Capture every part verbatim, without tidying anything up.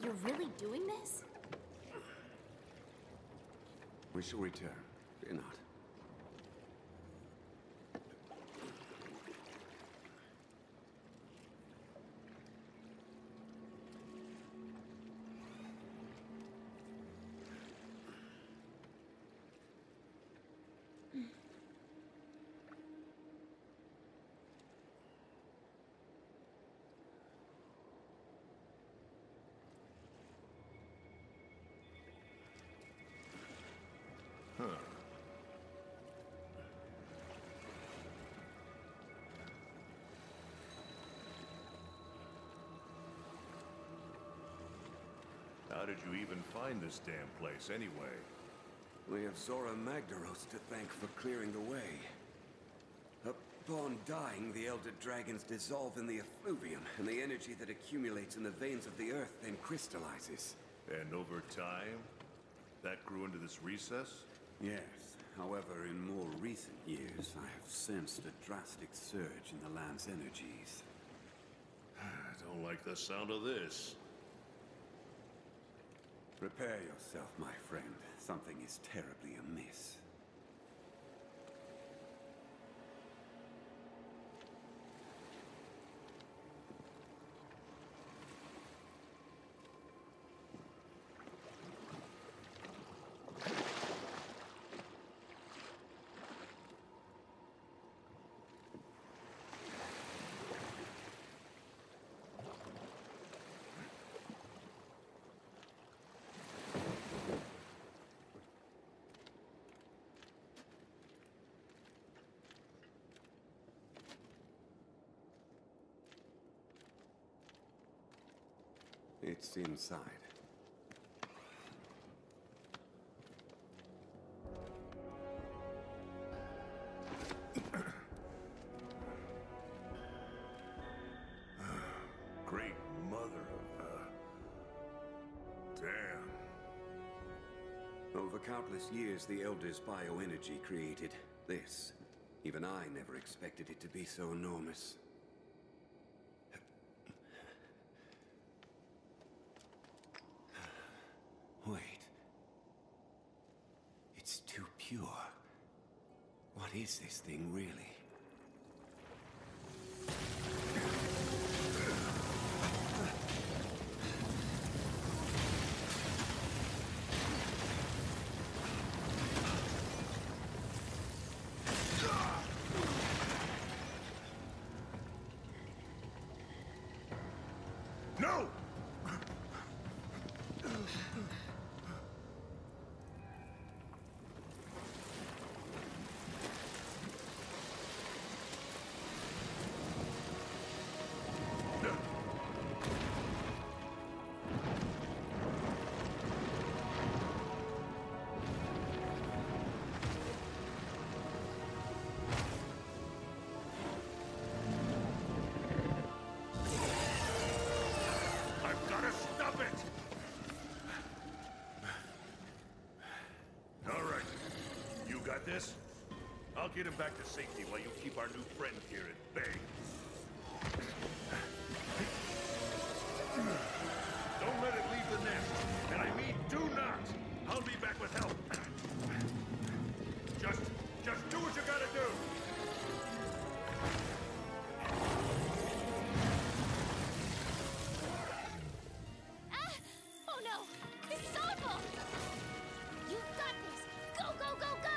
You're really doing this? We shall return. Fear not. Huh. How did you even find this damn place, anyway? We have Zora Magdaros to thank for clearing the way. Upon dying, the Elder Dragons dissolve in the effluvium, and the energy that accumulates in the veins of the earth then crystallizes. And over time, that grew into this recess? Yes. However, in more recent years, I have sensed a drastic surge in the land's energies. I don't like the sound of this. Prepare yourself, my friend. Something is terribly amiss. It's inside. Great mother of, uh... damn. Over countless years, the Elders' bioenergy created this. Even I never expected it to be so enormous. Wait. It's too pure. What is this thing, really? No! This? I'll get him back to safety while you keep our new friend here at bay. Don't let it leave the nest. And I mean do not. I'll be back with help. Just, just do what you gotta do. Ah! Oh no! This is awful! You've got this! Go, go, go, go!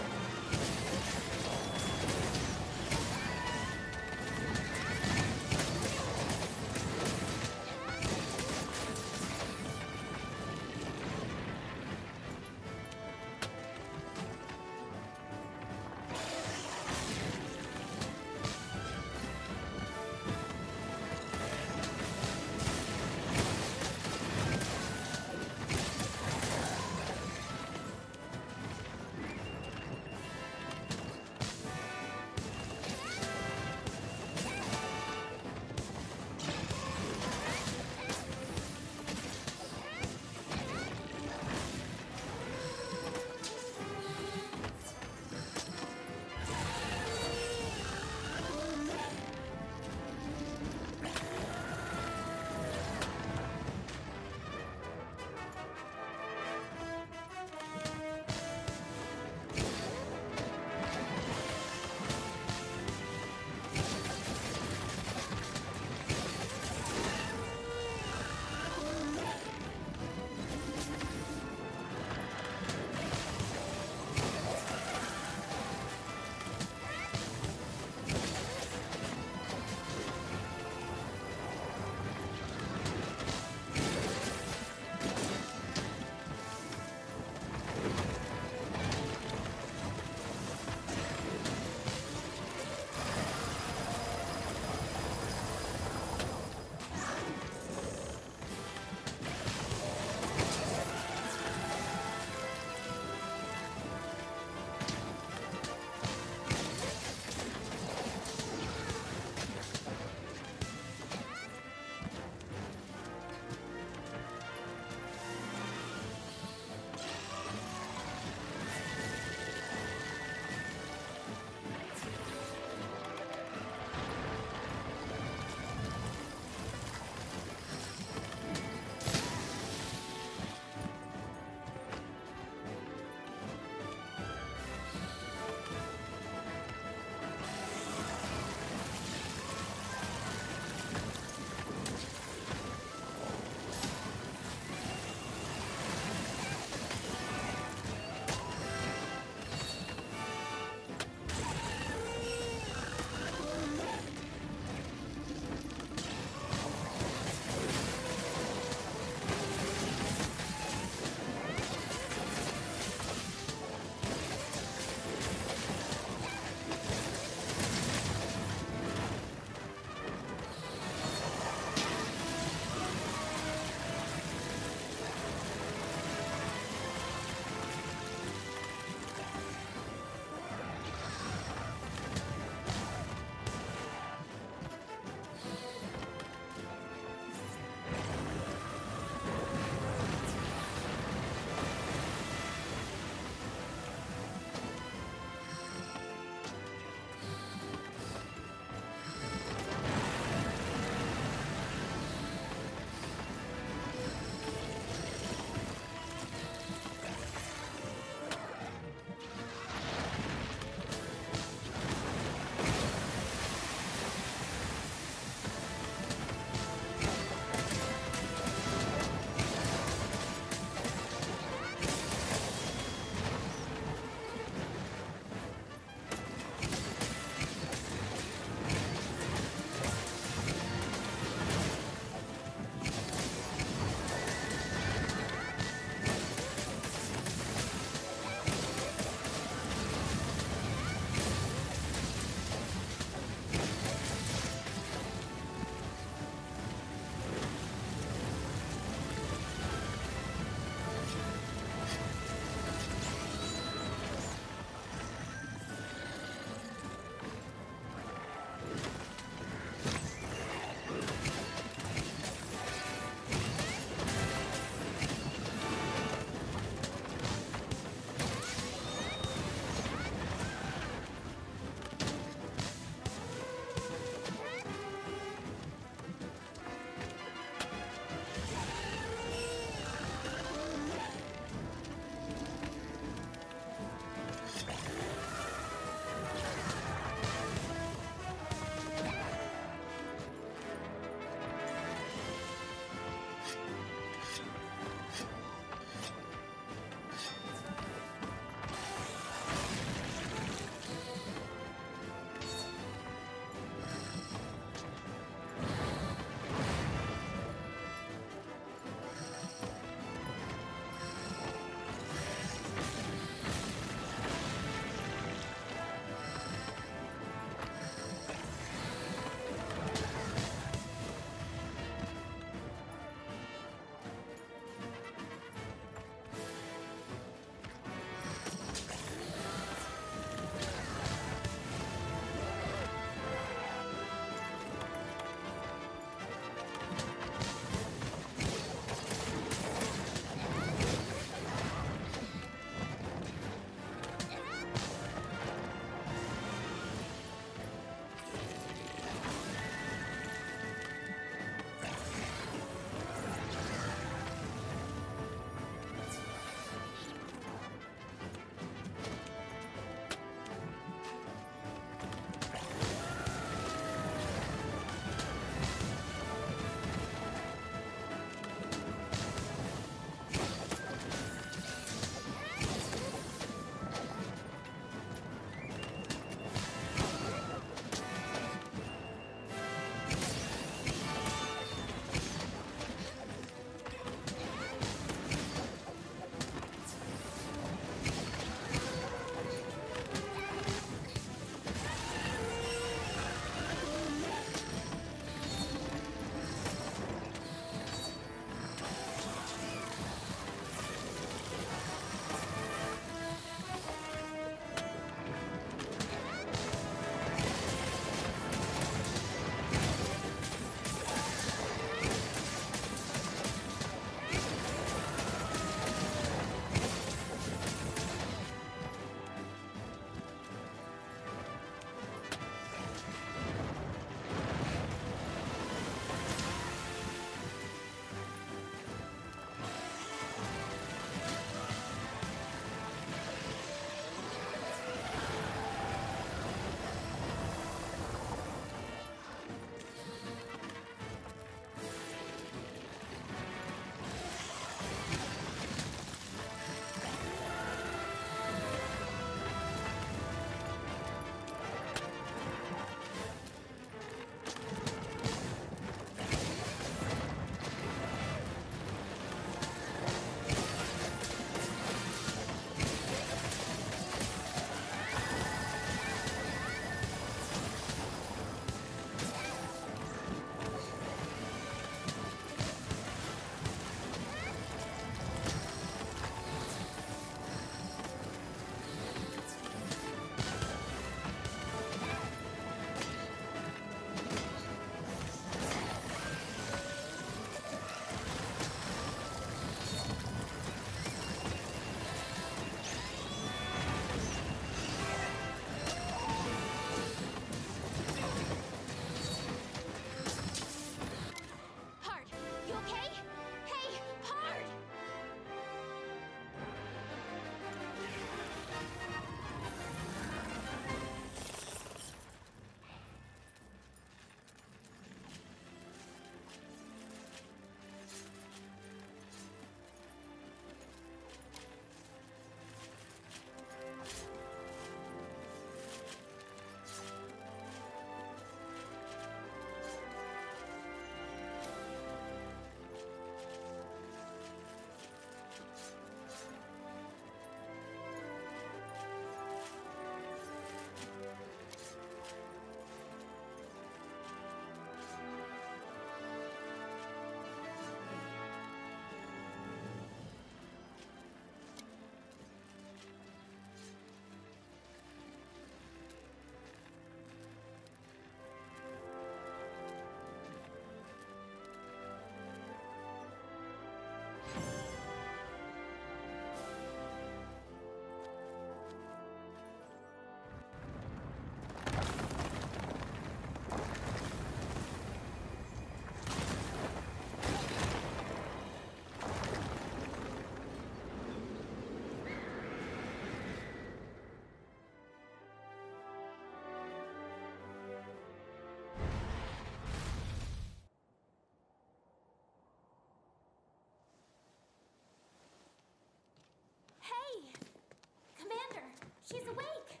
She's awake!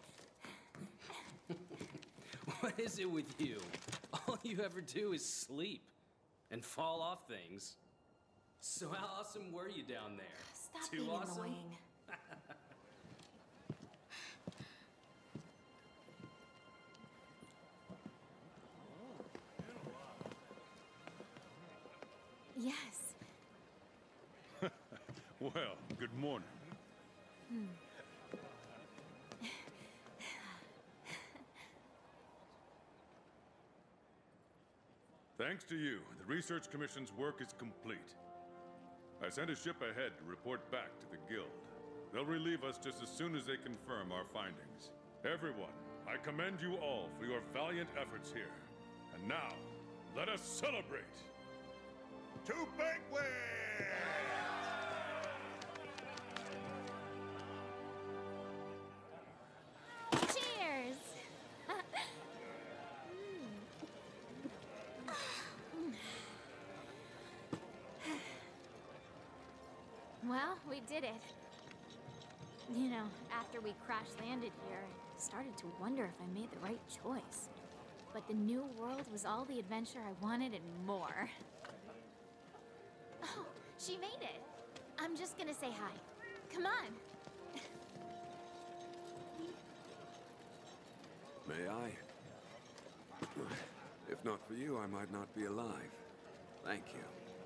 What is it with you? All you ever do is sleep and fall off things. So how awesome were you down there? Stop Too being awesome? annoying. Yes. Well, good morning. Thanks to you, the Research Commission's work is complete. I sent a ship ahead to report back to the Guild. They'll relieve us just as soon as they confirm our findings. Everyone, I commend you all for your valiant efforts here. And now, let us celebrate! To banquet! Cheers! Well, we did it. You know, after we crash landed here, I started to wonder if I made the right choice. But the new world was all the adventure I wanted and more. Oh, she made it. I'm just gonna say hi. Come on. May I? If not for you, I might not be alive. Thank you.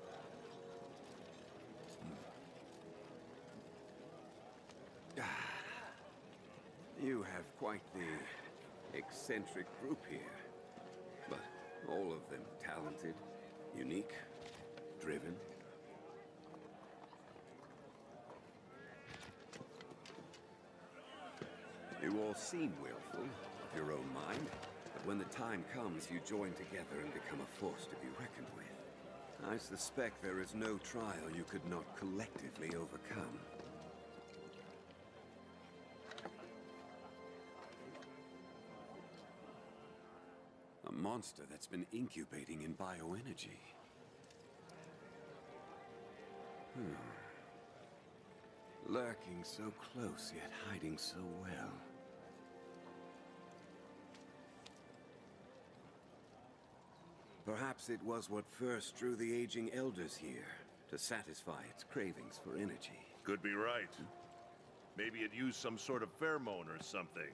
You have quite the eccentric group here. But all of them talented, unique, driven. You all seem willful, of your own mind, but when the time comes, you join together and become a force to be reckoned with. I suspect there is no trial you could not collectively overcome. A monster that's been incubating in bioenergy. Hmm. Lurking so close, yet hiding so well. Perhaps it was what first drew the aging elders here, to satisfy its cravings for energy. Could be right. Maybe it used some sort of pheromone or something.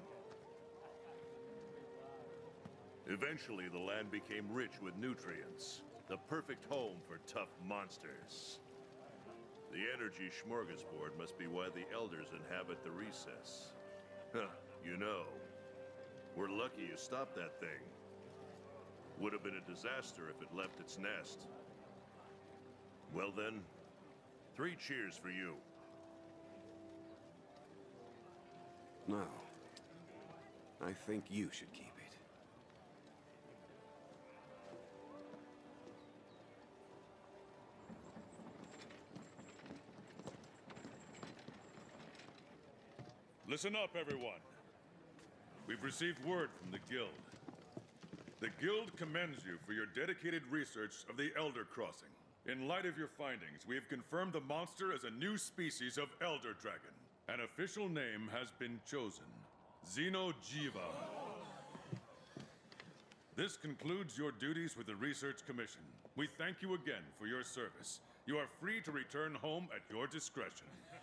Eventually, the land became rich with nutrients. The perfect home for tough monsters. The energy smorgasbord must be why the elders inhabit the recess. Huh, you know, we're lucky you stopped that thing. Would have been a disaster if it left its nest. Well then, three cheers for you. No. I think you should keep it. Listen up, everyone. We've received word from the Guild. The Guild commends you for your dedicated research of the Elder Crossing. In light of your findings, we have confirmed the monster as a new species of Elder Dragon. An official name has been chosen. Xeno'jiiva. This concludes your duties with the Research Commission. We thank you again for your service. You are free to return home at your discretion.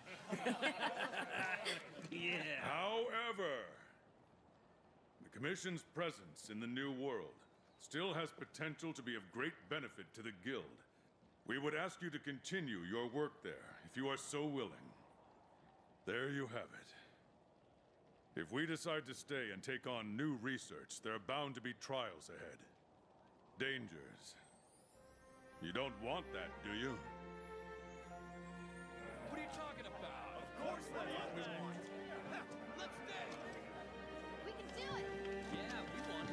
Yeah. However, the Commission's presence in the New World still has potential to be of great benefit to the Guild. We would ask you to continue your work there, if you are so willing. There you have it. If we decide to stay and take on new research, there are bound to be trials ahead. Dangers. You don't want that, do you? What are you talking about? Of course that's what we want. Let's stay. We can do it! Yeah, we won.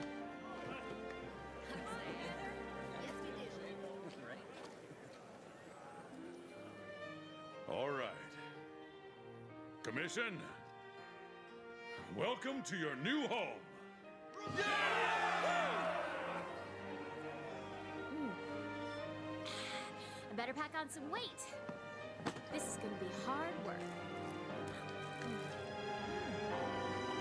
Yes, we do. Right? All right. Commission, welcome to your new home. I better pack on some weight. This is gonna be hard work.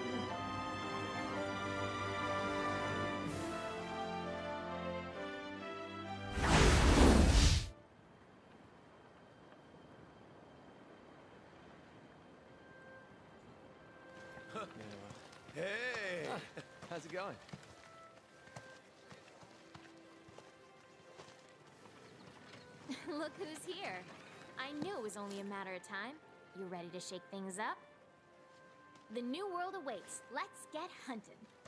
Hey! Ah, how's it going? Look who's here. I knew it was only a matter of time. You ready to shake things up? The new world awaits. Let's get hunting.